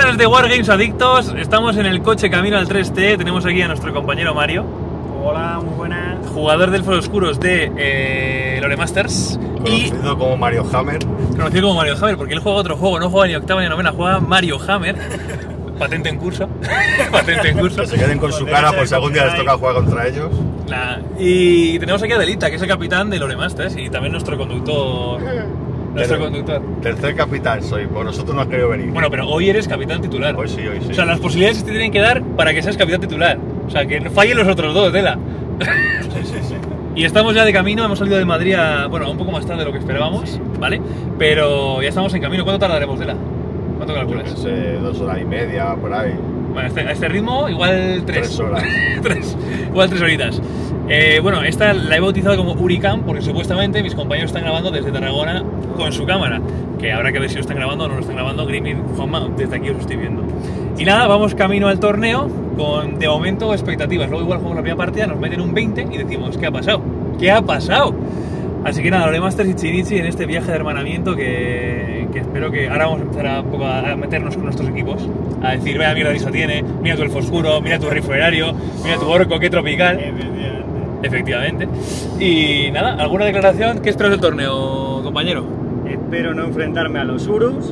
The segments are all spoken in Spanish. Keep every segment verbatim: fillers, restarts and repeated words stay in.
buenas de Wargames Adictos. Estamos en el coche camino al tres T. Tenemos aquí a nuestro compañero Mario. Hola, muy buenas. Jugador del Foro Oscuros de eh, Lore Masters. Conocido y, como Mario Hammer. Conocido como Mario Hammer, porque él juega otro juego, no juega ni octava ni novena, juega Mario Hammer. Patente en curso. Patente en curso. Que se queden con su cara por si algún día les toca jugar contra ellos. Nah. Y tenemos aquí a Delita, que es el capitán de Lore Masters y también nuestro conductor. Nuestro Ter conductor. Tercer capitán soy, por nosotros no has querido venir. Bueno, pero hoy eres capitán titular. Hoy sí, hoy sí. O sea, las posibilidades te tienen que dar para que seas capitán titular. O sea, que no fallen los otros dos, Tela. Sí, sí, sí. Y estamos ya de camino, hemos salido de Madrid a, bueno, un poco más tarde de lo que esperábamos, sí. ¿Vale? Pero ya estamos en camino. ¿Cuánto tardaremos, Tela? ¿Cuánto calculas? Yo sé, dos horas y media, por ahí. Bueno, a este, a este ritmo, igual tres. Tres horas. tres, igual tres horitas. Eh, bueno, esta la he bautizado como Uricam porque supuestamente mis compañeros están grabando desde Tarragona con su cámara. Que habrá que ver si lo están grabando o no lo están grabando. Grimming, Juanma, desde aquí os estoy viendo. Y nada, vamos camino al torneo con, de momento, expectativas. Luego igual jugamos la primera partida, nos meten un veinte y decimos, ¿qué ha pasado? ¿Qué ha pasado? Así que nada, Lore Masters y Chinichi en este viaje de hermanamiento que, que espero que ahora vamos a empezar a, un poco a meternos con nuestros equipos. A decir, vea, mira Lisa tiene, mira tu elfo oscuro, mira tu rifo horario, mira tu orco, qué tropical. Efectivamente. Y nada, ¿alguna declaración? ¿Qué esperas del torneo, compañero? Espero no enfrentarme a los Urus.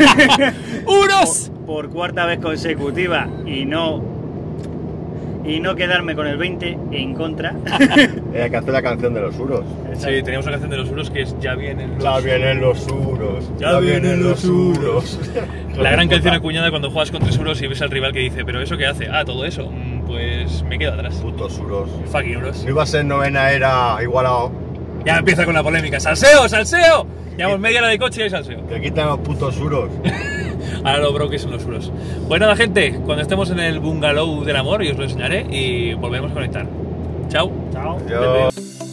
¡Uros! Por, por cuarta vez consecutiva y no... Y no quedarme con el veinte en contra. Hay que hacer la canción de los Uros. Sí, teníamos una canción de los Uros que es Ya vienen los Ya vienen los Uros. Ya, ya vienen los Uros. Uros. La gran canción acuñada cuando juegas con tres Uros y ves al rival que dice, ¿pero eso qué hace? Ah, todo eso. Pues me quedo atrás. Putos Uros. Fucking Uros. No iba a ser novena, era igualado. Ya empieza con la polémica. ¡Salseo, salseo! Llevamos media hora de coche y hay salseo. Que quitan los putos Uros. Ahora lo bro que son los Uros. Pues nada, gente, cuando estemos en el bungalow del amor, yo os lo enseñaré y volveremos a conectar. Chao. Chao. Yo...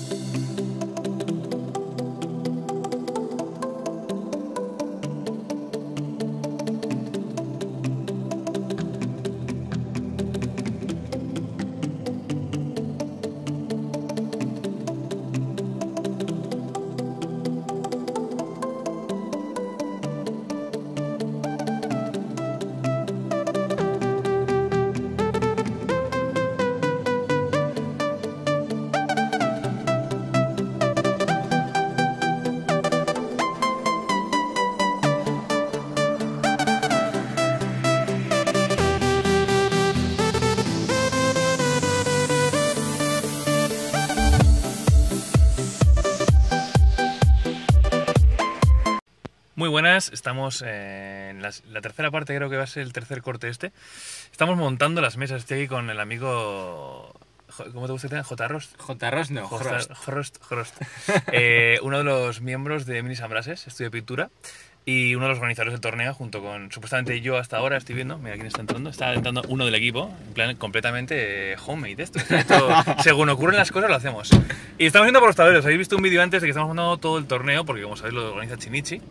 Muy buenas, estamos en la, la tercera parte, creo que va a ser el tercer corte este. Estamos montando las mesas, estoy aquí con el amigo... ¿Cómo te gusta que te J. Rost? J. Rost no, Hrost. Hrost, Hrost. eh, uno de los miembros de Minis Ambrases, estudio de pintura, y uno de los organizadores del torneo, junto con, supuestamente yo hasta ahora, estoy viendo, mira quién está entrando, está entrando uno del equipo, en plan completamente homemade esto. esto según ocurren las cosas lo hacemos. Y estamos viendo por los tableros, habéis visto un vídeo antes de que estamos montando todo el torneo, porque como sabéis lo organiza Chinichi.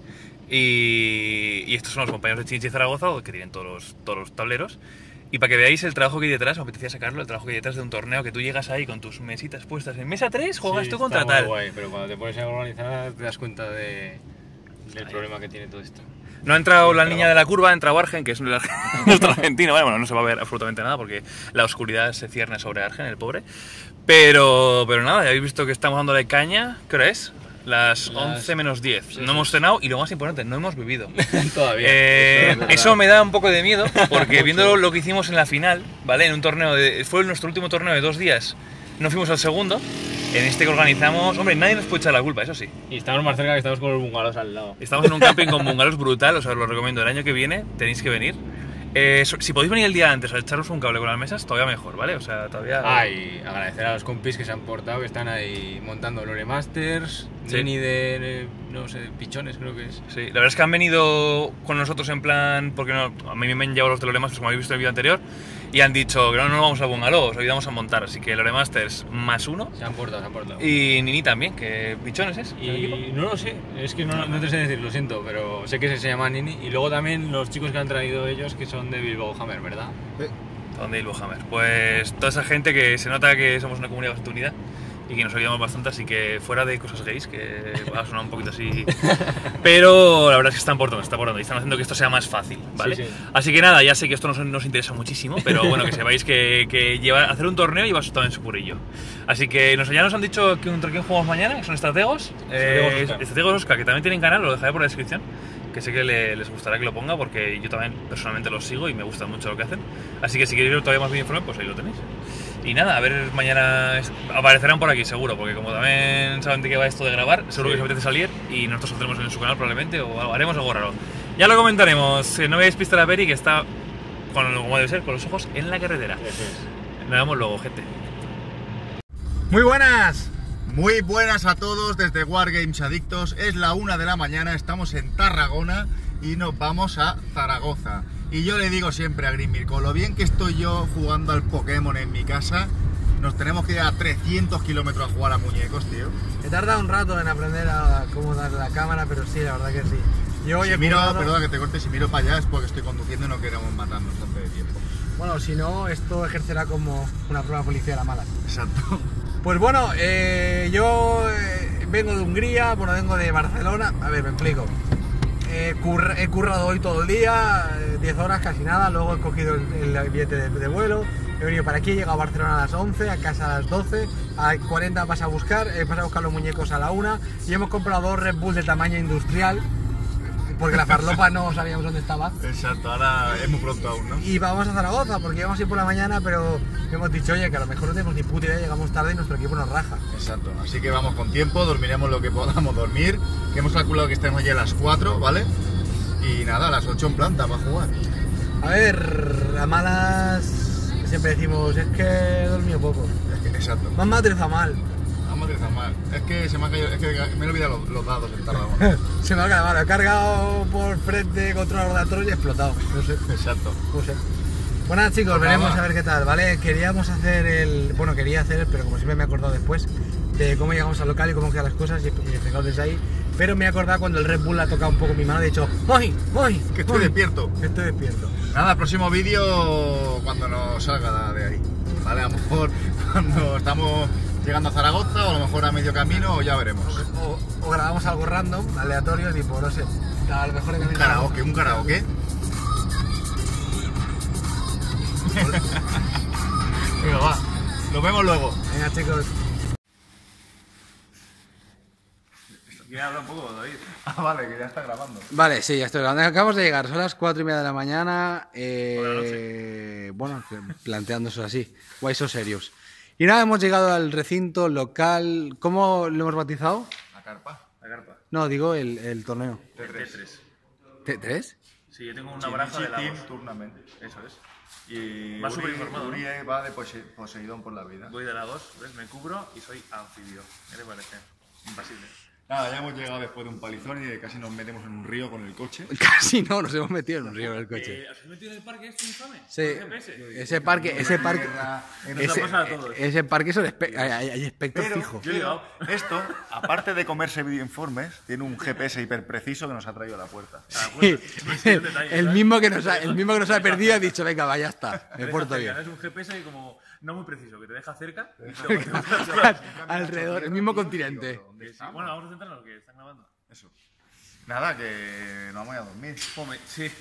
Y, y estos son los compañeros de Chinichi Zaragoza, que tienen todos los, todos los tableros. Y para que veáis el trabajo que hay detrás, me apetecía sacarlo, el trabajo que hay detrás de un torneo, que tú llegas ahí con tus mesitas puestas en mesa tres, juegas sí, tú contra está tal. Muy guay, pero cuando te pones a organizar te das cuenta de, del Ahí. problema que tiene todo esto. No ha entrado la niña de la curva, ha entrado Argen, que es nuestro argentino. Bueno, no se va a ver absolutamente nada porque la oscuridad se cierne sobre Argen, el pobre. Pero, pero nada, ya habéis visto que estamos dándole caña. ¿Qué hora es? Las, Las once menos diez. Sí, no sí. hemos cenado y lo más importante, no hemos bebido. Todavía. Eh, eso, eso me da un poco de miedo porque viendo lo que hicimos en la final, ¿vale? En un torneo, de, fue nuestro último torneo de dos días, no fuimos al segundo. En este que organizamos, hombre, nadie nos puede echar la culpa, eso sí. Y estamos más cerca que estamos con los bungalows al lado. Estamos en un camping con bungalows brutal, os lo recomiendo. El año que viene tenéis que venir. Eh, si podéis venir el día antes a echaros un cable con las mesas, todavía mejor, ¿vale? O sea, todavía... Ah, y agradecer a los compis que se han portado, que están ahí montando Lore Masters, sí. Mini de, no sé, pichones creo que es. Sí, la verdad es que han venido con nosotros en plan, porque no, a mí me han llevado los de Lore Masters, como habéis visto en el vídeo anterior, y han dicho que no, no nos vamos a bungalow, os ayudamos a montar, así que Lore Masters más uno. Se han portado, se han portado. Y Nini también, que pichones es. Y no lo sé, es que no, no te sé decir, lo siento, pero sé que se llama Nini. Y luego también los chicos que han traído ellos, que son de Bilbao Hammer, ¿verdad? Sí. Son de Bilbao Hammer. Pues toda esa gente que se nota que somos una comunidad bastante unida. y que nos ayudamos bastante, así que fuera de cosas gays, que va a sonar un poquito así, pero la verdad es que están portando, están portando y están haciendo que esto sea más fácil, ¿vale? Sí, sí. Así que nada, ya sé que esto nos, nos interesa muchísimo, pero bueno, que sepáis que, que lleva, hacer un torneo lleva también su currillo. Así que nos, ya nos han dicho que contra quién jugamos mañana, que son estrategos, eh, estrategos Oscar, que también tienen canal, lo dejaré por la descripción, que sé que le, les gustará que lo ponga porque yo también personalmente los sigo y me gusta mucho lo que hacen. Así que si queréis ver todavía más bien informe, pues ahí lo tenéis. Y nada, a ver, mañana es, aparecerán por aquí seguro, porque como también saben de qué va esto de grabar, seguro sí. que se apetece salir y nosotros saldremos en su canal probablemente o haremos algo raro. Ya lo comentaremos, no veáis pista la Peri que está, con, como debe ser, con los ojos en la carretera. Sí, sí. Nos vemos luego, gente. Muy buenas. Muy buenas a todos desde Wargames Adictos. Es la una de la mañana, estamos en Tarragona y nos vamos a Zaragoza. Y yo le digo siempre a Grimir, con lo bien que estoy yo jugando al Pokémon en mi casa, nos tenemos que ir a trescientos kilómetros a jugar a muñecos, tío. He tardado un rato en aprender a cómo darle la cámara, pero sí, la verdad que sí. Yo si miro, jugado... perdona que te corte, si miro para allá es porque estoy conduciendo y no queremos matarnos antes de tiempo. Bueno, si no, esto ejercerá como una prueba policial a malas. Exacto. Pues bueno, eh, yo eh, vengo de Hungría, bueno, vengo de Barcelona. A ver, me explico. Eh, curr he currado hoy todo el día, eh, diez horas, casi nada. Luego he cogido el, el billete de, de vuelo. He venido para aquí, he llegado a Barcelona a las once, a casa a las doce. A las cuarenta vas a buscar, eh, vas a buscar los muñecos a la una. Y hemos comprado dos Red Bull de tamaño industrial, porque la farlopa no sabíamos dónde estaba. Exacto, ahora es muy pronto aún, ¿no? Y vamos a Zaragoza, porque íbamos a ir por la mañana, pero hemos dicho, oye, que a lo mejor no tenemos ni puta idea, llegamos tarde y nuestro equipo nos raja. Exacto, así que vamos con tiempo, dormiremos lo que podamos dormir, que hemos calculado que estemos ya a las cuatro, ¿vale? Y nada, a las ocho en planta para jugar. A ver, a malas siempre decimos, es que he dormido poco. Es que, exacto. Me han matrezado mal. Mal. Es que se me ha caído, es que me he olvidado los, los dados en Tarragona. Se me ha quedado mal, he cargado por frente contra los datos y he explotado. No sé. Exacto. No sé. Bueno chicos, pues veremos nada. A ver qué tal, ¿vale? Queríamos hacer el... Bueno, quería hacer, pero como siempre me he acordado después de cómo llegamos al local y cómo quedan las cosas y, y explicaros desde ahí. Pero me he acordado cuando el Red Bull ha tocado un poco mi mano y he dicho ¡Voy! ¡Voy! Que estoy voy, despierto. Que estoy despierto. Nada, próximo vídeo cuando nos salga de ahí. Vale, a lo mejor cuando estamos llegando a Zaragoza o a lo mejor a medio camino o ya veremos. O, o, o grabamos algo random, aleatorio, tipo, no sé, a lo mejor... Un karaoke, un karaoke. Venga, va, nos vemos luego. Venga chicos. ¿Quieres hablar un poco, David? Ah, vale, que ya está grabando. Vale, sí, ya estoy grabando. Acabamos de llegar, son las cuatro y media de la mañana. Eh, bueno, planteándose así, guay, son serios. Y nada, hemos llegado al recinto local. ¿Cómo lo hemos bautizado? La carpa. La carpa. No, digo el, el torneo. T tres. ¿T tres? Sí, yo tengo una baraja de Lagos. Tournament. Eso es. Y va súper informado, Uri, ¿no? va de Pose Poseidón por la vida. Voy de Lagos, ¿ves? Me cubro y soy anfibio. ¿Qué te parece? Impasible. Nada, ya hemos llegado después de un palizón y de casi nos metemos en un río con el coche. Casi no, nos hemos metido en un río con el coche. Eh, ¿Os habéis metido en el parque este infame? Sí, ese parque, ese parque, ese, ese parque es un espe hay, hay, hay espectro pero, fijo. Pero esto, aparte de comerse videoinformes, tiene un G P S hiperpreciso que nos ha traído a la puerta. Sí, el, el, mismo que nos ha, el mismo que nos ha perdido ha dicho, venga, vaya, ya está, me porto bien. Es un G P S que como no muy preciso, que te deja cerca. Alrededor, el mismo continente. Bueno, vamos a centrarnos, que están grabando. Eso. Nada, que nos vamos a dormir. Fome, sí.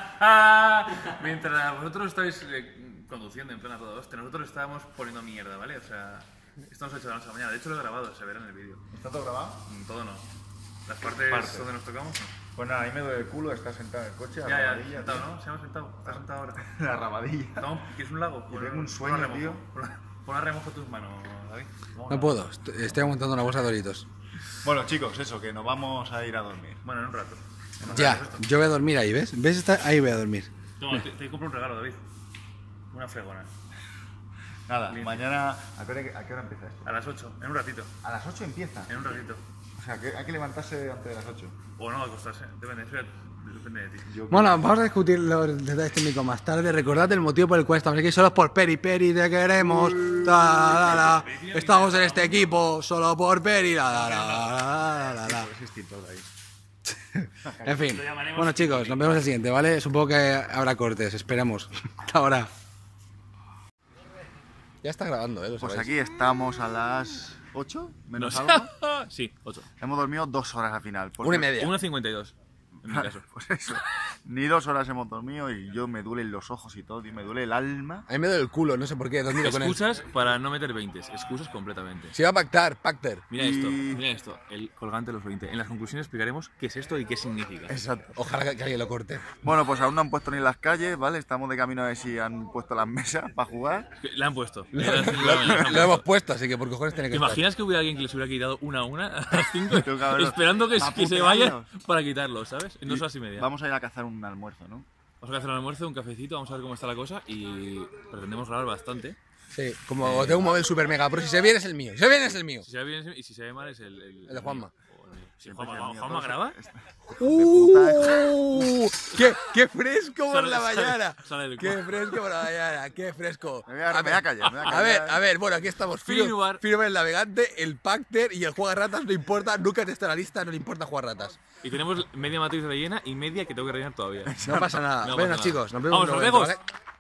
Mientras vosotros estáis eh, conduciendo en plena toda hostia, nosotros estábamos poniendo mierda, ¿vale? O sea, esto nos ha hecho de la noche a la mañana. De hecho, lo he grabado, se verá en el vídeo. ¿Está todo grabado? Mm, todo no. Las partes Parte. donde nos tocamos, no. Pues nada, a mí me duele el culo, está sentado en el coche. Ya, ya, rabadilla, sentado, tío. ¿No? Se llama sentado. Está sentado ahora. La rabadilla. No, ¿quieres un lago? Yo tengo un sueño, pon tío. Pon a remojo tus manos, David. Vamos no puedo, estoy aguantando una bolsa de Doritos. Bueno, chicos, eso, que nos vamos a ir a dormir. Bueno, en un rato. En ya, yo voy a dormir ahí, ¿ves? ¿Ves? Está, ahí voy a dormir. Toma, te, te compro un regalo, David. Una fregona. Nada, Bien. Mañana... ¿a qué, hora, ¿A qué hora empieza esto? A las ocho, en un ratito. ¿A las ocho empieza? En un ratito. O sea, que hay que levantarse antes de las ocho. O no, acostarse, depende, depende de ti. Yo bueno, creo... vamos a discutir los detalles técnicos más tarde. Recordad el motivo por el cual estamos aquí, solo es por Peri, Peri, te queremos. Ta, la, la. Estamos en este equipo solo por Peri, la, la, la, la, la. En fin, bueno chicos, nos vemos el siguiente, ¿vale? Supongo que habrá cortes, esperemos. Hasta ahora. Ya está grabando, ¿eh? Lo Pues sabéis. aquí estamos a las ocho, menos No sé. algo. Sí, ocho. Hemos dormido dos horas al final. porque- Una y media. una cincuenta y dos, en mi caso. Pues eso. Ni dos horas hemos dormido y yo me duelen los ojos y todo, y me duele el alma. A mí me duele el culo, no sé por qué, he dormido con él. Excusas para no meter veinte, excusas completamente. Si va a pactar, pacter. Mira Y- esto, mira esto, el colgante de los veinte. En las conclusiones explicaremos qué es esto y qué significa. Exacto. Ojalá que, que alguien lo corte. Bueno, pues aún no han puesto ni las calles, ¿vale? Estamos de camino a ver si han puesto las mesas para jugar. La han puesto. Lo, La- la- la- la han lo hemos puesto, así que por cojones tiene ¿Te que estar. imaginas que hubiera alguien que les hubiera quitado una a una a las cinco? Tengo que haberlo- Esperando que, pa' que se putearlos. vayan para quitarlos, ¿sabes? En dos horas y media. Vamos. Vamos a ir a cazar un almuerzo, ¿no? a hacer un almuerzo, un cafecito, vamos a ver cómo está la cosa y pretendemos grabar bastante. Sí, como tengo un móvil super mega pro, si se viene es el mío. Si se viene es el mío. Si se ve bien y si se ve mal es el... El, El de Juanma. o el mío. Sí, Siempre Juanma, que el mío, ¿Juanma todo graba? se- ¡Uh! ¡Qué, qué fresco por Sale- la sale- mañana! sale del ¡Qué cuarto. fresco por la mañana! ¡Qué fresco! Me voy a- me voy a callar, me voy a A ver, callar. a ver, bueno, aquí estamos. Firmware. Firmware el navegante, el Pacter y el juega ratas, no importa, nunca te está en la lista, no le importa jugar ratas. Y tenemos media matriz rellena y media que tengo que rellenar todavía. No pasa nada. No bueno, pasa nada. chicos, nos vemos Vamos, en un los momento, Legos. ¿vale?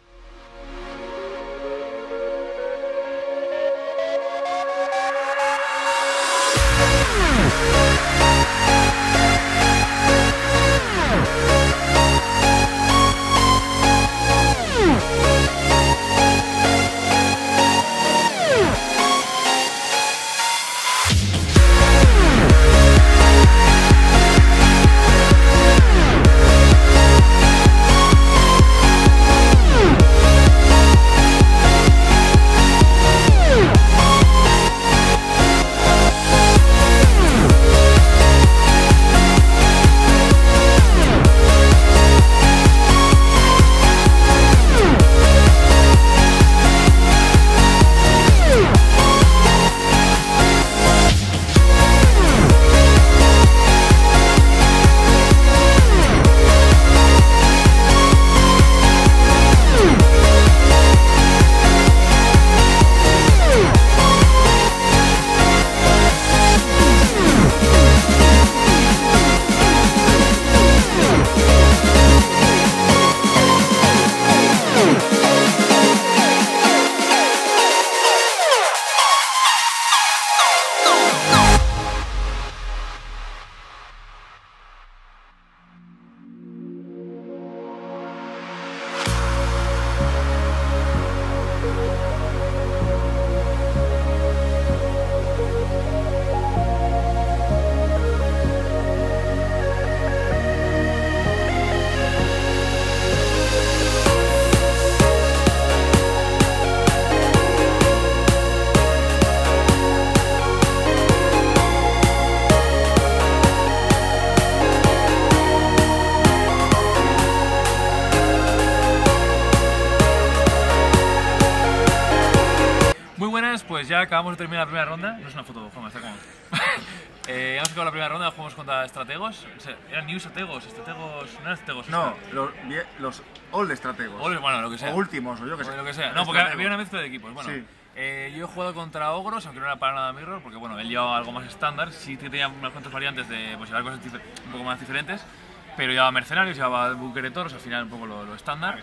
Muy buenas, pues ya acabamos de terminar la primera ronda. No es una foto, Juanma, está como... eh, hemos acabado la primera ronda, jugamos contra estrategos. O sea, eran new estrategos, estrategos... No eran estrategos. No, los, vie- los old estrategos. O, bueno, lo que sea. O últimos, o yo que O sé. lo que sea. No, porque Estrategos. había una mezcla de equipos. Bueno, Sí. eh, yo he jugado contra ogros, aunque no era para nada mirror, porque bueno, él llevaba algo más estándar. Sí que tenía unas cuantas variantes de pues, llevar cosas difer- un poco más diferentes. Pero llevaba mercenarios, llevaba búnker de toros, al final un poco lo, lo estándar.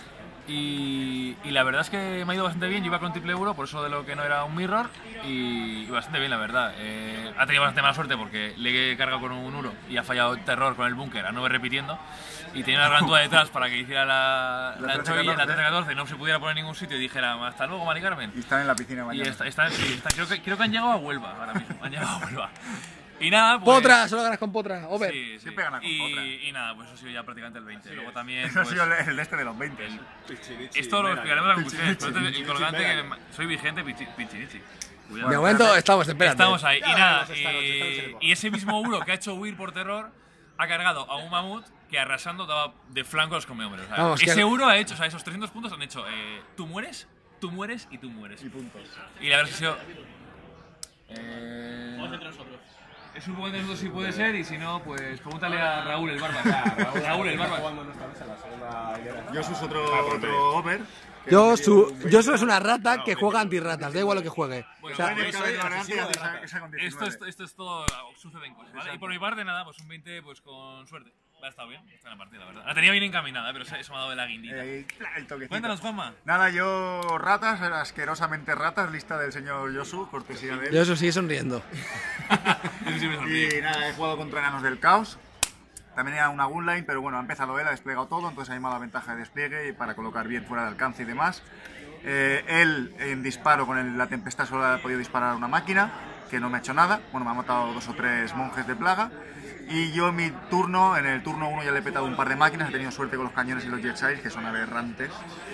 Y, y la verdad es que me ha ido bastante bien. Yo iba con triple euro, por eso de lo que no era un mirror. Y, y bastante bien, la verdad. Eh, ha tenido bastante mala suerte porque le he cargado con un euro y ha fallado terror con el búnker, a no ver repitiendo. Y tenía una gargantúa detrás para que hiciera la, La la, trece Choi, la catorce. trece catorce, no se pudiera poner en ningún sitio y dijera hasta luego, Mari Carmen. Y están en la piscina Y mañana. está, está, sí, está- creo, que, creo que han llegado a Huelva ahora mismo. Han llegado a Huelva. Y nada, pues. Potra, solo ganas con Potra, over. Sí, sí. Siempre gana con y, Potra. y nada, pues eso ha sido ya prácticamente el veinte. Luego también. Eso ha pues, sido el, el de este de los veinte. esto lo explicaremos a las conclusiones. pero este- Y colgante que soy vigente, pichi- pichirichi. Cuidado. De momento estamos, espérate. Estamos ahí. Y Ya nada, veremos, esta noche, estamos en el y, y ese mismo Uro que ha hecho huir por terror ha cargado a un mamut que arrasando daba de flanco a los comehombres. O sea, Vamos, que- ese Uro ha hecho, o sea, esos trescientos puntos han hecho eh, tú mueres, tú mueres y tú mueres. Y puntos. Y la verdad es que ha sido. Eh, Vamos entre nosotros. Es un poco entre nosotros si puede ser, y si no, pues pregúntale a Raúl el Barba. Raúl, Raúl el Barba. Yo soy otro, otro over. que Yo, he su, metido un- yo soy una rata que juega antirratas, da igual lo que juegue. Bueno, O sea, bueno, Puede eso caber es variante y accesible esa- de esa con Esto es, diecinueve. esto es todo, suceden cosas, ¿vale? Y por mi parte, nada, pues un veinte pues con suerte. Ha estado bien, está en la partida, la verdad. La tenía bien encaminada, pero eso me ha dado de la guindita. Eh, el toquecito. Cuéntanos, Juanma. Nada, yo ratas, asquerosamente ratas, lista del señor Yosu, cortesía de él. Yo eso sigue sonriendo. Eso sí me sonríe. Y nada, he jugado contra enanos del caos. También era una gunline, pero bueno, ha empezado él, ha desplegado todo, entonces ha me ha dado ventaja de despliegue y para colocar bien fuera de alcance y demás. Eh, él en disparo con el, la tempestad solo ha podido disparar a una máquina, que no me ha hecho nada. Bueno, me ha matado dos o tres monjes de plaga. Y yo en mi turno, en el turno uno ya le he petado un par de máquinas, he tenido suerte con los cañones y los Jetsais, que son aberrantes.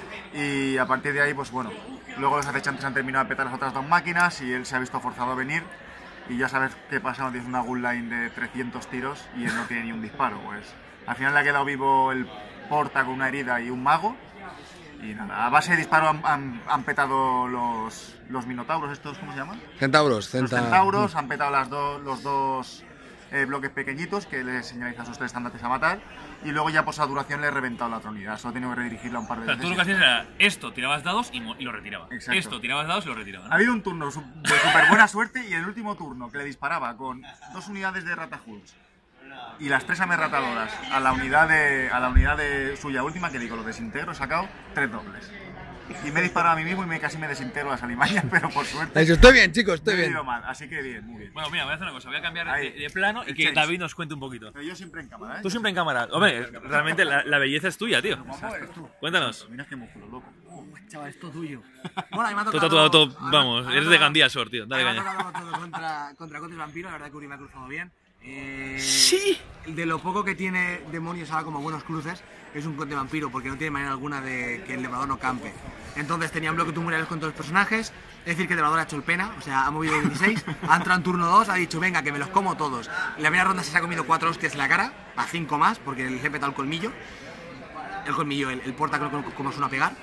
Y a partir de ahí, pues bueno, luego los acechantes han terminado de petar las otras dos máquinas y él se ha visto forzado a venir. Y ya sabes qué pasa, no tienes una gunline de trescientos tiros y él no tiene ni un disparo. Pues al final le ha quedado vivo el porta con una herida y un mago. Y nada, a base de disparo han, han, han petado los, los minotauros, estos, ¿cómo se llaman? Centauros, Los centa... centauros, han petado las do, los dos eh, bloques pequeñitos que les señalizan sus tres estandartes a matar. Y luego ya por duración le he reventado la otra unidad, solo he tenido que redirigirla un par de O sea, veces. tú lo que hacías era esto, tirabas dados y, y lo retiraba. Exacto. Esto, tirabas dados y lo retiraba. ¿no? Ha habido un turno su- de súper buena suerte y el último turno que le disparaba con dos unidades de Ratahulks y las tres amerratadoras a la unidad de a la unidad de suya última, que digo, lo desintegro, he sacado tres dobles. Y me he disparado a mí mismo y me casi me desintegro las alimañas, pero por suerte Ha dicho, estoy bien, chicos, estoy me he bien. ido mal, así que bien, muy bien. Bueno, mira, voy a hacer una cosa, voy a cambiar Ahí. de, de plano y El que change. David nos cuente un poquito. Pero yo siempre en cámara, ¿eh? Tú siempre en cámara. Hombre, realmente la, la belleza es tuya, tío. Guapo eres tú. Cuéntanos. Mira qué músculo, loco. Chaval, esto tuyo. Bueno, a mí me ha Tú tocado... tatuado todo, a mí- vamos, a mí me ha eres de tocado- Gandía Sor, tío. Dale a mí me ha caña. tocado todo contra, contra Cotes Vampiro, la verdad que Uri me ha cruzado bien. Eh, Sí. De lo poco que tiene demonios ahora como buenos cruces, es un conde vampiro porque no tiene manera alguna de que el Depredador no campe. Entonces tenía un bloque tumulares con todos los personajes, es decir que el Depredador ha hecho el pena, o sea, ha movido veintiséis, ha entrado en turno dos, ha dicho venga que me los como todos. En la primera ronda se ha comido cuatro hostias en la cara, a cinco más, porque le he petado el colmillo. El colmillo, el, el porta creo que como suena a pegar.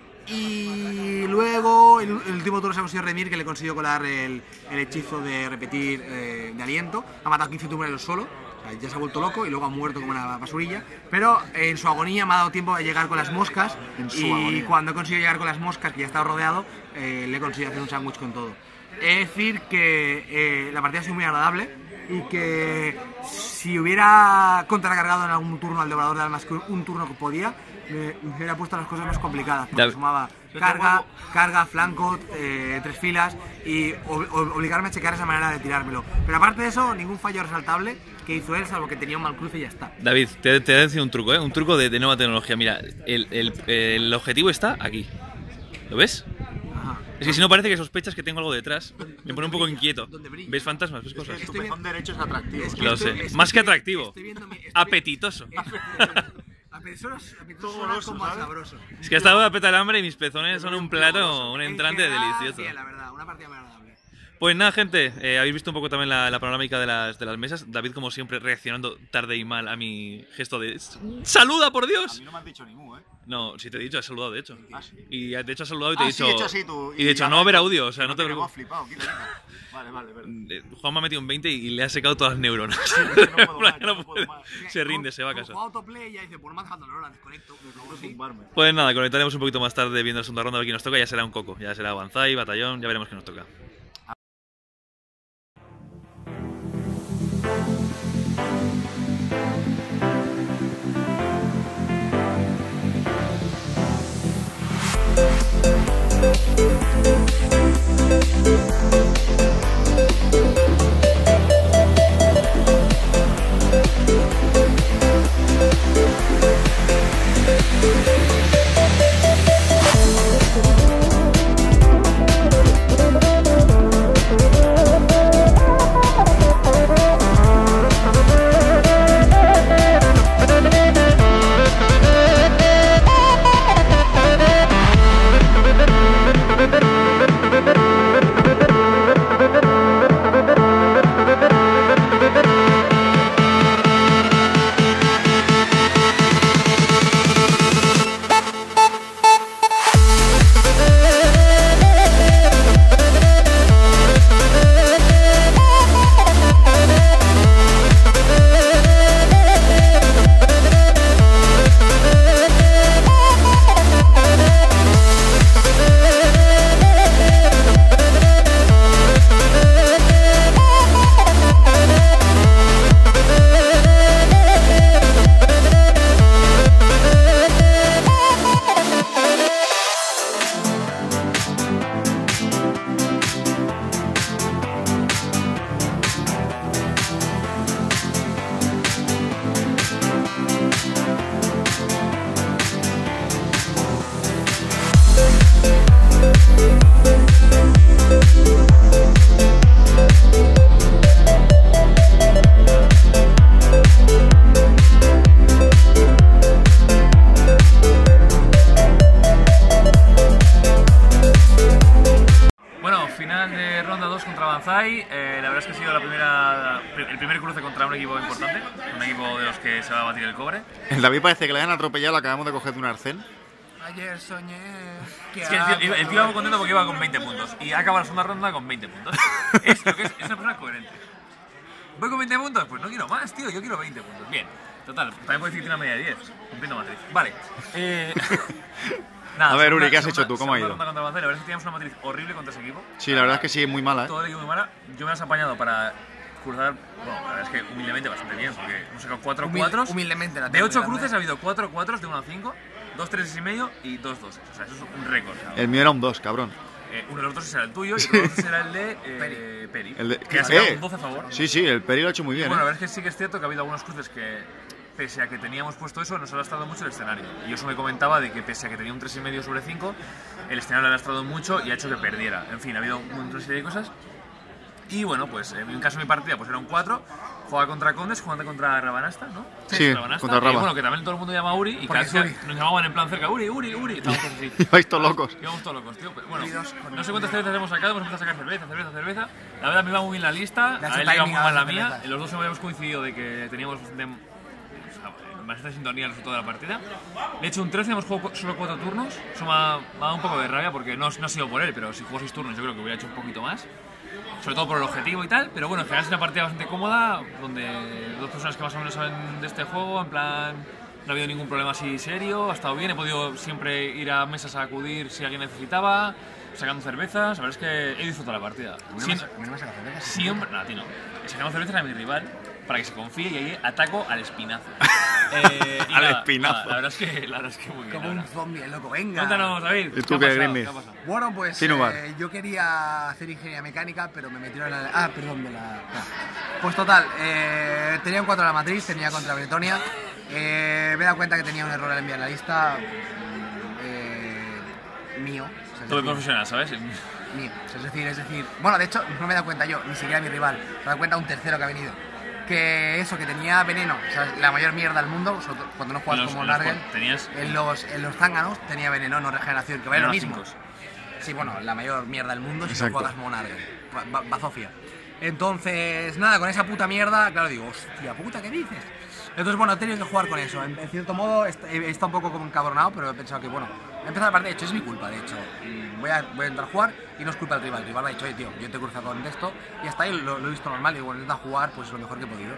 Y luego el, el último turno se ha conseguido redimir, que le consiguió colar el, el hechizo de repetir eh, de aliento. Ha matado quince tumulares solo, o sea, ya se ha vuelto loco y luego ha muerto como una basurilla. Pero en su agonía me ha dado tiempo de llegar con las moscas. En su Y agonía. cuando he conseguido llegar con las moscas, que ya estaba rodeado, eh, le he conseguido hacer un sándwich con todo. Es decir que eh, la partida ha sido muy agradable y que si hubiera contracargado en algún turno al Devorador de Almas, que un turno que podía, me, me hubiera puesto las cosas más complicadas, porque David. sumaba carga, carga, flanco, eh, tres filas y ob- ob- obligarme a checar esa manera de tirármelo. Pero aparte de eso, ningún fallo resaltable que hizo él, salvo que tenía un mal cruce y ya está. David, te, te voy a decir un truco, ¿eh? Un truco de, de nueva tecnología. Mira, el, el, el objetivo está aquí. ¿Lo ves? Ajá. Es que si no parece que sospechas que tengo algo detrás. Me pone un poco inquieto. ¿Dónde brilla? ¿Ves fantasmas? ¿Ves cosas? Tu pezón derecho es atractivo. Es que Lo estoy- sé. es Más que estoy- atractivo. estoy viendo mi- estoy- Apetitoso. A personas, a personas goloso, como ¿sabes? sabroso. Es que hasta ahora peta el hambre y mis pezones son un plato, un entrante En general, delicioso. bien, la verdad, una partida muy agradable. Pues nada, gente, eh, habéis visto un poco también la, la panorámica de las, de las mesas. David, como siempre, reaccionando tarde y mal a mi gesto de ¡saluda, por A Dios! mí no me has dicho ni mu, ¿eh? No, si te he dicho, has saludado, de hecho. Ah, sí. Y de hecho has saludado y te he Ah, dicho... sí, he hecho así tú. Y de hecho, ya no va a haber me- audio, o sea, no te me preocupes. flipado, quita, quita. Vale, vale, vale. Eh, Juan me ha metido un veinte y le ha secado todas las neuronas. no puedo más, Ya no no puedo puede. más. Se rinde, se va a Como casa. juega autoplay y ya dice, pues no me hace falta la hora, desconecto. Pues luego sí. Tumbarme. Pues nada, conectaremos un poquito más tarde viendo la segunda ronda a ver quién nos toca. Ya será un coco, ya será Banzai, Batallón, ya veremos quién nos toca. final de ronda dos contra Banzai. Eh, la verdad es que ha sido la primera, el primer cruce contra un equipo importante, un equipo de los que se va a batir el cobre. El David parece que le han atropellado, lo acabamos de coger de un arcén. Ayer soñé que Es que el tío, iba- el tío iba contento porque iba con veinte puntos y acaba la segunda ronda con veinte puntos. Es lo que es, es una persona coherente. ¿Voy con veinte puntos? Pues no quiero más, tío, yo quiero veinte puntos. Bien, total, también puedes decir que una media de diez, cumpliendo matriz. Vale. Eh, nada, A ver, segunda- Uri, ¿qué has segunda- hecho tú? ¿Cómo ha segunda ido? ronda contra Banzai. La verdad es que teníamos una matriz horrible contra ese equipo. Sí, la verdad es que sí, muy mala, ¿eh? Todo el equipo muy mala. Yo me las he apañado para cruzar, bueno, la verdad es que humildemente bastante bien, porque hemos sacado cuatro Humil- cuatros. humildemente la De tengo ocho grande. cruces ha habido cuatro cuatros de uno a cinco, dos tres y medio y dos dos. O sea, eso es un récord. ¿sabes? El mío era un dos, cabrón. Eh, uno de los dos será el tuyo y otro de los dos será el de eh, Peri. Peri. El de- Que ha sacado eh, un doce a favor. Sí, sí, el Peri lo ha hecho muy bien, Bueno, la ¿eh? verdad es que sí que es cierto que ha habido algunos cruces que, pese a que teníamos puesto eso, nos ha lastrado mucho el escenario. Y eso me comentaba de que pese a que tenía un tres y medio sobre cinco, el escenario le ha lastrado mucho y ha hecho que perdiera. En fin, ha habido una serie de cosas. Y bueno, pues en mi caso mi partida pues era un cuatro, jugaba contra Condes, jugando contra Rabanasta, ¿no? Sí, Rabanasta. contra Y Raba. bueno, que también todo el mundo llama Uri y Porque cada vez es que nos llamaban en plan cerca, Uri, Uri, Uri, estábamos todos así. Ibais todos locos. Íbamos todos locos, tío. Pero, bueno, Uri dos con no sé cuántas cervezas hemos sacado, hemos empezado a sacar cerveza, cerveza, cerveza. La verdad me iba muy bien la lista, Le has a él hecho le iba timing muy a mal la las mía. cervezas. Los dos habíamos coincidido de que teníamos bastante, o sea, bastante sintonía en el resultado de la partida. Le he hecho un trece, hemos jugado cu- solo cuatro turnos. Eso me ha, me ha dado un poco de rabia porque no, no ha sido por él, pero si jugó seis turnos yo creo que hubiera hecho un poquito más. Sobre todo por el objetivo y tal, pero bueno, en general es una partida bastante cómoda, donde dos personas que más o menos saben de este juego, en plan, no ha habido ningún problema así serio, ha estado bien, he podido siempre ir a mesas a acudir si alguien necesitaba, sacando cervezas, la verdad es que he disfrutado la partida. Siem- A mí no me saca cerveza. Siempre, no, a ti no. Sacamos cervezas a mi rival para que se confíe y ahí ataco al espinazo. Eh, y Al nada, espinazo. nada, la verdad es que, la verdad es que muy bien. Como la un verdad. zombie, el loco, venga. Cuéntanos, David. ¿Y tú ha qué, pasado? Grindis? ¿Qué ha pasado? Bueno, pues Sinubar. eh, yo quería hacer ingeniería mecánica, pero me metieron en la... Ah, perdón, de la... Pues total, eh, tenía un cuatro a la matriz, tenía contra Bretonia. Eh, me he dado cuenta que tenía un error al enviar la lista eh, mío. O sea, es Todo decir, profesional, ¿sabes? mío. O sea, es decir, es decir, bueno, de hecho, no me he dado cuenta yo, ni siquiera mi rival. Me he dado cuenta un tercero que ha venido. Que eso, que tenía veneno, o sea, la mayor mierda del mundo, sobre todo cuando no juegas En los- como en los Nargen. cual tenías- En los, en los zánganos tenía veneno, no regeneración, que vale lo Veneno mismo. cinco. Sí, bueno, la mayor mierda del mundo si Exacto. no juegas Monargen. Ba- ba- Bazofia. Entonces, nada, con esa puta mierda, claro, digo, hostia puta, ¿qué dices? Entonces, bueno, he tenido que jugar con eso. En, en cierto modo, est- he estado un poco como encabronado, pero he pensado que, bueno, he empezado la partida, de hecho, es mi culpa, de hecho. Mm, Voy a, voy a entrar a jugar y no es culpa del rival. El rival me ha dicho, oye, tío, yo te he cruzado con esto y hasta ahí lo, lo he visto normal. Y bueno, he intentado jugar, pues lo mejor que he podido.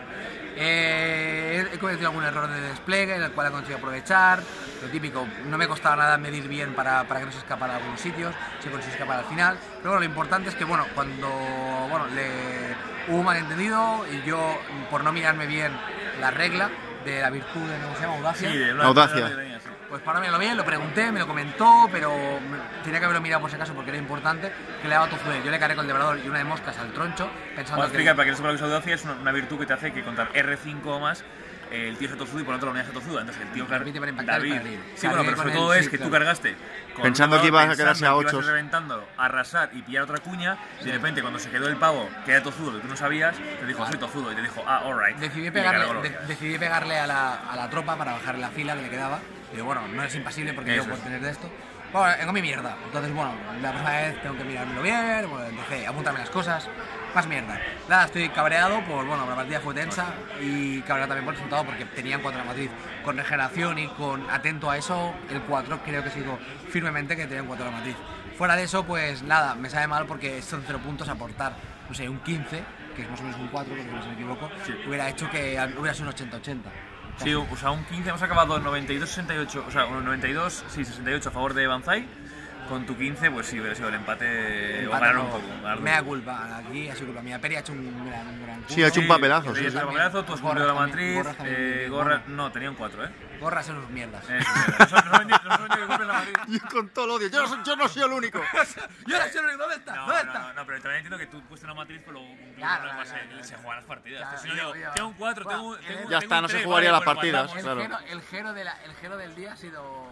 Eh, he cometido algún error de despliegue, en el cual he conseguido aprovechar. Lo típico, no me costaba nada medir bien para, para que no se escapara a algunos sitios, se consiguió escapar al final. Pero bueno, lo importante es que, bueno, cuando bueno, le, hubo un malentendido y yo, por no mirarme bien la regla de la virtud de, ¿cómo se llama? Audacia. Sí, de una- Audacia. de una- de una- sí. Pues para mirarlo bien, lo pregunté, me lo comentó, pero me- tenía que haberlo mirado por si acaso porque era importante, que le daba tozuel. Yo le cargué con el debrador y una de moscas al troncho, Vamos pensando a que... explicar para que no sepa lo que es audacia, es una, una virtud que te hace que contra R cinco o más eh, el tío se tozudo y por otro la unidad se tozuda. Entonces el tío car- Repite para impactar y David. para herir. Sí, bueno, Cargué pero sobre con todo el- es sí, que tú claro. cargaste con Pensando un que ibas a pensando quedarse a que ibas ochos. ir reventándolo, arrasar y pillar otra cuña, y de repente cuando se quedó el pavo que era tozudo, que tú no sabías, te dijo soy tozudo y te dijo ah, alright. Decidí Y le cargó pegarle, los de- días. decidí pegarle a la, a la tropa para bajarle la fila que le quedaba. Y bueno, no es impasible porque Eso yo por es. tener de esto. Bueno, tengo mi mierda. Entonces, bueno, la próxima vez tengo que mirármelo bien, bueno, empecé a apuntarme las cosas. Más mierda. Nada, estoy cabreado por, bueno, la partida fue tensa y cabreado también por el resultado porque tenían cuatro a Madrid. Con regeneración y con atento a eso, el cuatro creo que sigo firmemente que tenían cuatro a Madrid. Fuera de eso, pues nada, me sabe mal porque son cero puntos a aportar, no sé, un quince, que es más o menos un cuatro, porque no se me equivoco, hubiera hecho que hubiera sido un ochenta ochenta. Sí, o sea, un quince, hemos acabado noventa y dos sesenta y ocho, o sea, un noventa y dos, sí, sesenta y ocho a favor de Banzai. Con tu quince, pues sí, hubiera sido el empate, o ganar un poco. ganar un Me da poco. culpa, aquí ha sido culpa mía. Peri ha hecho un gran, un gran Sí, ha hecho un papelazo, Sí, sí, ha sí. hecho un papelazo, tú has cumplido la Gorras matriz, también, gorras también, eh, bien, gorra, gorras. no, tenía un cuatro, ¿eh? Gorras son unos mierdas. Eso, mierda. Nos han- nos han vendido- nos han vendido que cumplen la matriz. Yo con todo el odio. Yo no, soy, yo no soy el único. Yo ahora sé dónde está, No, ¿dónde no, está? no, no, pero también entiendo que tú pusiste una matriz, pero luego cumpliste Claro, una claro, fase, claro, se juegan las partidas. Claro, Si no, yo- digo, yo- tengo un cuatro, Bueno, tengo, el- tengo, Ya tengo está, un no se tres, jugaría vale, las pues partidas, guardamos. El, claro. gero, el, gero de la, el gero del día ha sido.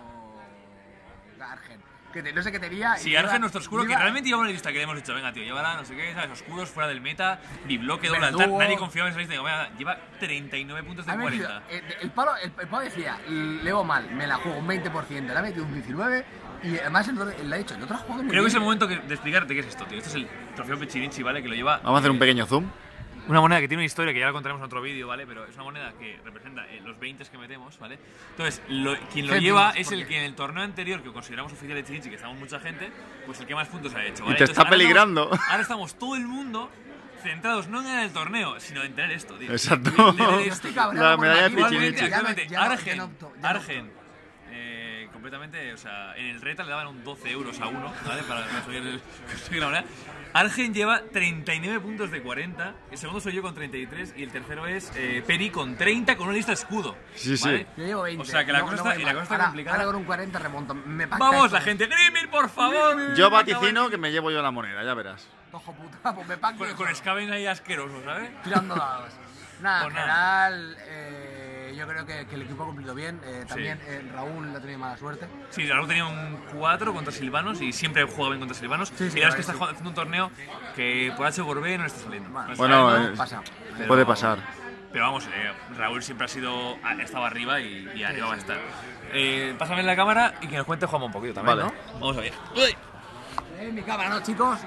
Argen. Que te- no sé qué tenía. Sí, y Argen, iba- nuestro oscuro, que iba- realmente lleva una lista que le hemos dicho, venga, tío, llévala, no sé qué, ¿sabes? Oscuros fuera del meta, bibloque, doble altar, Verdugo. nadie confiaba en esa lista. Digo, venga, lleva treinta y nueve puntos de Ha metido- cuarenta. eh, el, palo, el, el palo decía, leo mal, me la juego un veinte por ciento, le ha metido un diecinueve Y además él lo ha dicho, el otro ha jugado muy Creo que es el bien. momento que- de explicarte qué es esto, tío. Esto es el trofeo Pichirinchi, ¿vale? Que lo lleva... Vamos a hacer un pequeño zoom. Una moneda que tiene una historia que ya la contaremos en otro vídeo, ¿vale? Pero es una moneda que representa eh, los veinte que metemos, ¿vale? Entonces, lo- quien lo Céntimos, lleva es porque- el que en el torneo anterior, que consideramos oficial de Chirinchi, que estamos mucha gente, pues el que más puntos ha hecho, Y ¿vale? te Entonces, está ahora peligrando. Estamos, ahora estamos todo el mundo centrados no en ganar el torneo, sino en tener esto, tío. Exacto. En tener Yo esto. estoy cabreado La con medalla de Madrid. Igualmente, Pichirinchi. actualmente, Ya no- ya no- Argen, ya no opto, ya no Argen, eh, completamente, o sea, en el Reta le daban un doce euros a uno, ¿vale? Para conseguir, el, conseguir la moneda. Argen lleva treinta y nueve puntos de cuarenta, el segundo soy yo con treinta y tres y el tercero es eh, Peri con treinta con una lista escudo. Sí, sí. ¿vale? Yo llevo veinte. O sea, que la no- cosa no está, voy y la mal. cosa está Ahora- complicada. Ahora con un cuarenta remonto. Me pacta Vamos, esto. la gente, Grimir, por favor. Yo vaticino que me llevo yo la moneda, ya verás. Ojo puta, pues me pacto Con, eso. con Skaven ahí asqueroso, ¿sabes? Tirando dados. Nada, Pues en nada. general, eh, yo creo que, que el equipo ha cumplido bien. Eh, también eh, Raúl ha tenido mala suerte. Sí, Raúl tenía un cuatro contra Silvanos y siempre juega bien contra Silvanos. Sí, sí, y ahora es que sí. está jugando- haciendo un torneo que por H por B no está saliendo. Bueno, No está Bueno, saliendo, eh, pasa. pero- puede pasar. Pero vamos, eh, Raúl siempre ha sido ha estado arriba y, y arriba va a estar. Eh, pásame la cámara y que nos cuente Juanma un poquito también, Vale. ¿no? Vamos a ver. Eh, mi cámara, ¿no, chicos?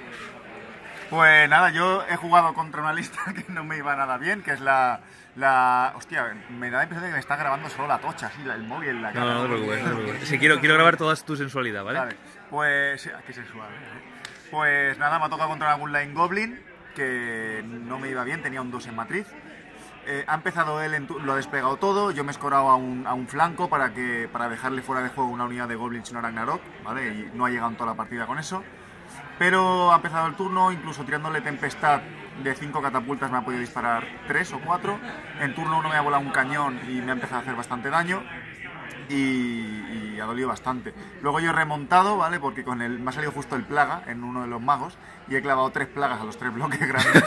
Pues nada, yo he jugado contra una lista que no me iba nada bien, que es la... la hostia, me da la impresión de que me está grabando solo la tocha, así, la- el móvil en la cara. No, no te preocupes, no te preocupes. Sí, quiero, quiero grabar toda tu sensualidad, ¿vale? Vale, pues... Qué sensual, ¿eh? Pues nada, me ha tocado contra algún Line Goblin, que no me iba bien, tenía un dos en matriz. Eh, ha empezado él, en tu- lo ha desplegado todo, yo me he escorado a un, a un flanco para, que, para dejarle fuera de juego una unidad de Goblins y una Ragnarok, ¿vale? Y no ha llegado en toda la partida con eso. Pero ha empezado el turno, incluso tirándole tempestad de cinco catapultas me ha podido disparar tres o cuatro. En turno uno me ha volado un cañón y me ha empezado a hacer bastante daño. Y, y ha dolido bastante. Luego yo he remontado, ¿vale? Porque con el, me ha salido justo el plaga en uno de los magos y he clavado tres plagas a los tres bloques grandes.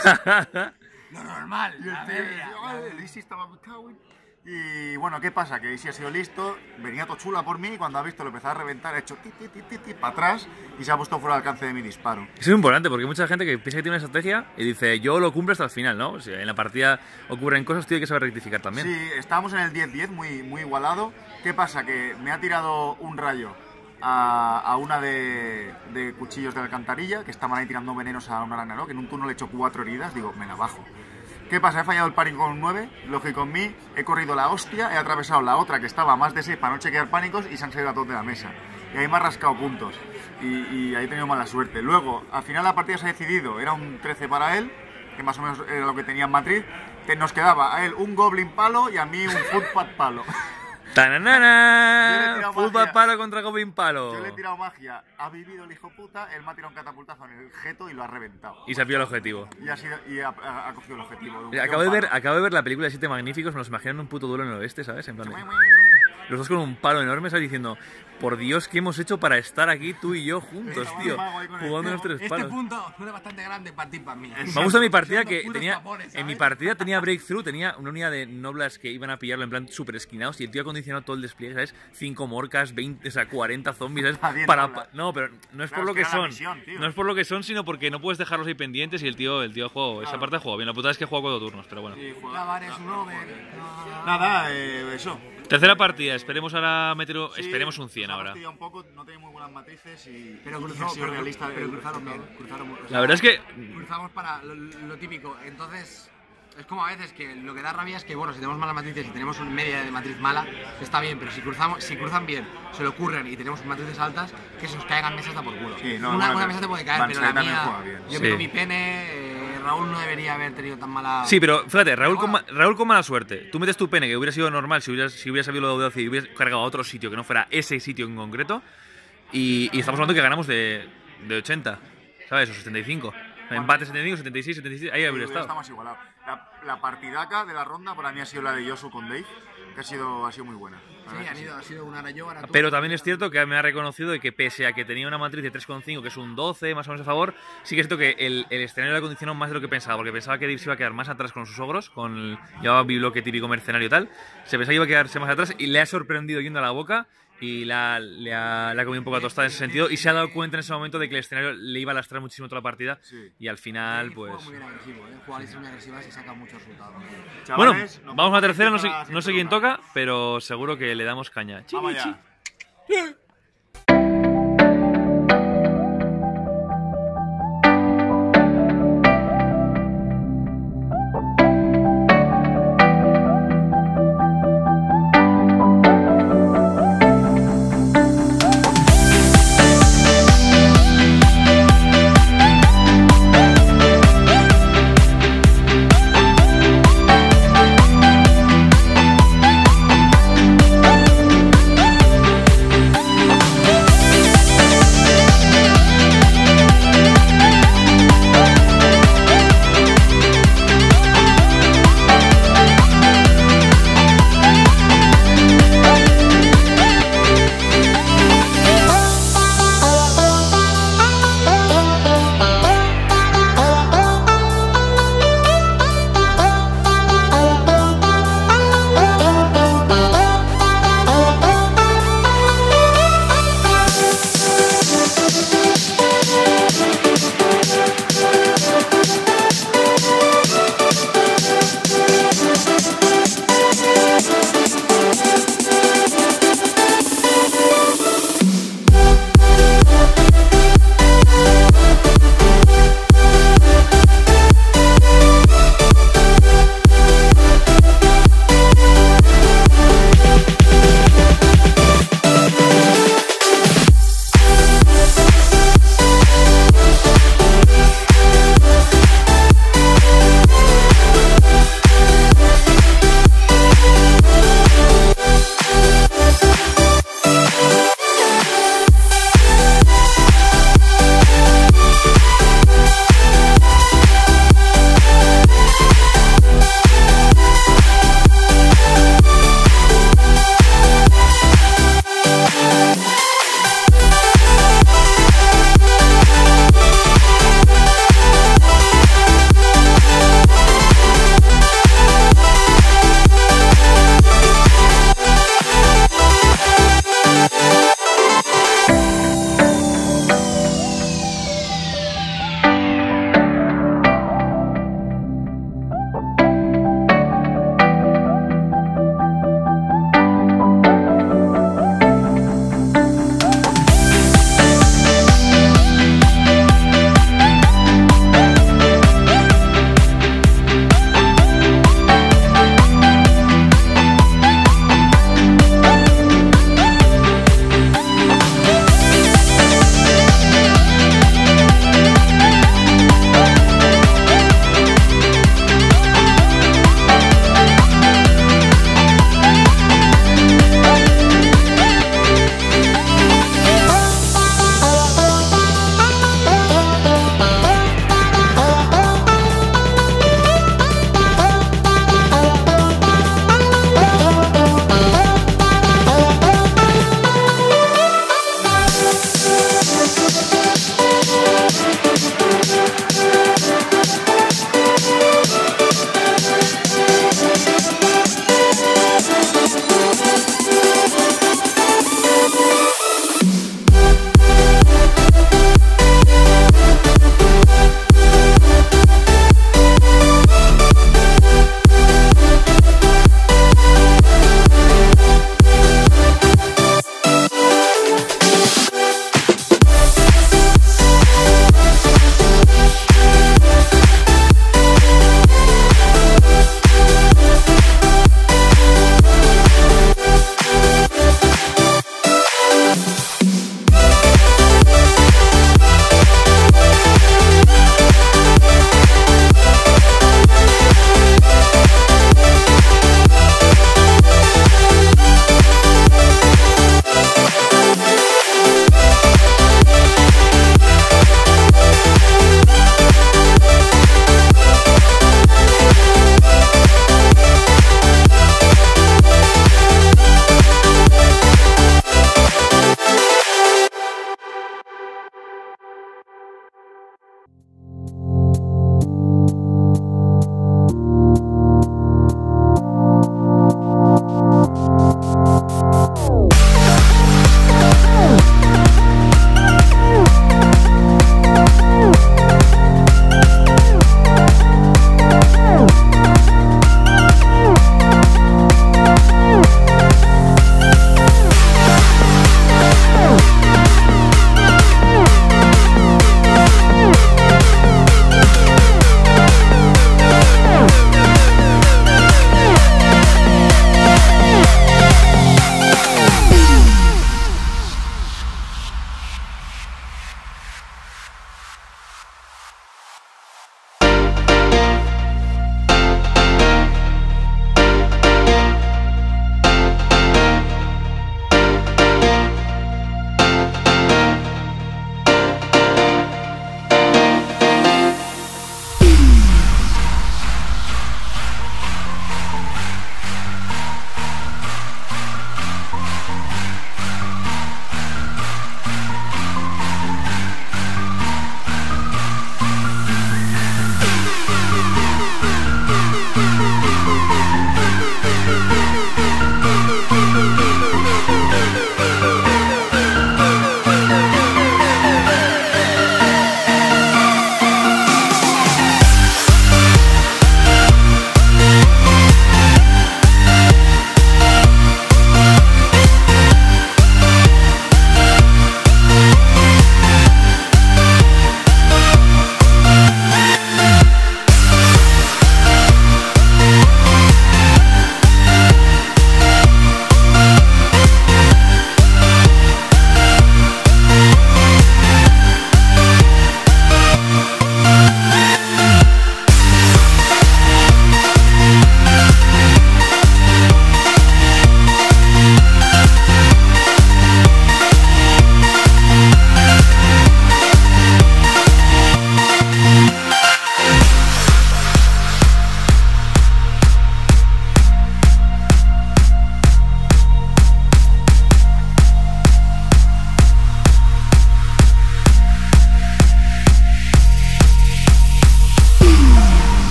Lo normal. Y el la tío media, decía, la "Ay, media. Isi estaba muy cago en-". Y bueno, ¿qué pasa? Que Isi ha sido listo, venía Tochula por mí y cuando ha visto lo empezaba a reventar, ha hecho ti, ti, ti, ti, ti, para atrás y se ha puesto fuera de alcance de mi disparo. Eso es importante porque hay mucha gente que piensa que tiene una estrategia y dice yo lo cumplo hasta el final, ¿no? Si en la partida ocurren cosas, tiene que saber rectificar también. Sí, estábamos en el diez diez, muy, muy igualado. ¿Qué pasa? Que me ha tirado un rayo a, a una de, de cuchillos de alcantarilla, que estaban ahí tirando venenos a una Ragnarok. En un turno le he hecho cuatro heridas, digo, me la bajo. ¿Qué pasa? He fallado el pánico con un nueve, lógico en mí, he corrido la hostia, he atravesado la otra que estaba a más de seis para no chequear pánicos y se han salido a todos de la mesa. Y ahí me ha rascado puntos y, y ahí he tenido mala suerte. Luego, al final la partida se ha decidido, era un trece para él, que más o menos era lo que tenía en Madrid. Te- Nos quedaba a él un Goblin palo y a mí un Footpad palo. Yo le he ¡Tananana! tirado Fútbol magia. palo contra Goblin palo. Yo le he tirado magia, ha vivido el hijo puta, él me ha tirado un catapultazo en el jeto y lo ha reventado. Y se ha pillado el objetivo. Y ha, sido, y ha, ha- ha cogido el objetivo. Mira, Acabo de, ver, acabo de ver la película de Siete Magníficos, nos imaginan un puto duelo en el oeste, ¿sabes? En plan de- los dos con un palo enorme, ¿sabes? Diciendo, por Dios, ¿qué hemos hecho para estar aquí tú y yo juntos, Estaba tío? el mago ahí con el- Jugando los tres Este palos. punto fue bastante grande para ti, para mí. Me gusta mi partida Siendo que puros tenía. tapones, En mi ¿sabes? partida tenía breakthrough, tenía una unidad de noblas que iban a pillarlo en plan súper esquinados y el tío ha condicionado todo el despliegue, ¿sabes? cinco morcas, veinte, o sea, cuarenta zombies, ¿sabes? Está bien, Para, noblas. pa- no, pero no es Claro, por lo es que que era la son. misión, tío. No es por lo que son, sino porque no puedes dejarlos ahí pendientes y el tío, el tío ha jugado. Esa parte ha jugado bien. La putada es que ha jugado cuatro turnos, pero bueno. Grabar es un over. Nada, eh, eso. Tercera partida, esperemos ahora meter. Sí, esperemos un cien nos ha ahora. fastidiado un poco, no tiene muy buenas matrices y Pero y cruzó, ha sido pero, realista. pero el cruzaron bien. resultado. Cruzaron, o sea, La verdad es que. cruzamos para lo, lo típico. Entonces, es como a veces que lo que da rabia es que, bueno, si tenemos malas matrices y tenemos una media de matriz mala, está bien, pero si cruzamos, si cruzan bien, se lo ocurren y tenemos matrices altas, que se os caigan mesas da por culo. Sí, no, una, bueno, una pero mesa te puede caer, Van pero la Sae también mía, juega bien. yo Sí. meto mi pene, eh, Raúl no debería haber tenido tan mala... Sí, pero fíjate, Raúl con, ma- Raúl con mala suerte. Tú metes tu pene, que hubiera sido normal si hubieras, si hubieras sabido lo de audacia y hubieras cargado a otro sitio que no fuera ese sitio en concreto. Y, y estamos hablando que ganamos de, de ochenta, ¿sabes? O setenta y cinco. Empate setenta y cinco, setenta y seis, setenta y seis. Ahí Sí, habría hubiera estado. estado más igualado. La, la partidaca de la ronda para mí ha sido la de Yosu con Dave, que ha sido, ha sido muy buena. La Sí, verdad han que ido, ha sido una yo, ahora tú. Pero también es cierto que me ha reconocido de que pese a que tenía una matriz de tres coma cinco, que es un doce más o menos a favor, sí que es cierto que el, el escenario le acondicionó más de lo que pensaba, porque pensaba que Dave se iba a quedar más atrás con sus ogros, con el llevaba bloque típico mercenario y tal, se pensaba que iba a quedarse más atrás y le ha sorprendido yendo a la boca y la, le, ha, le ha comido un poco a tostada en ese sentido y se ha dado cuenta en ese momento de que el escenario le iba a lastrar muchísimo toda la partida Sí. y al final Dave pues... juega muy bien agresivo, ¿eh? Juega listas muy agresivas y saca muchos resultados. Bueno, Chavales, nos vamos a la tercera, no empezar sé, a no sé hacer quién una. toca, pero seguro que le damos caña. Vamos Chiqui, allá.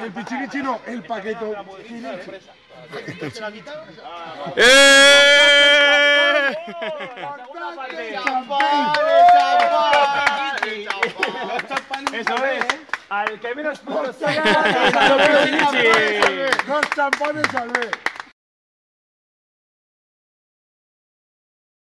el pichirichi no, el paquete. ¡Eh! Eso es. Al que menos puedo Dos champones al vez.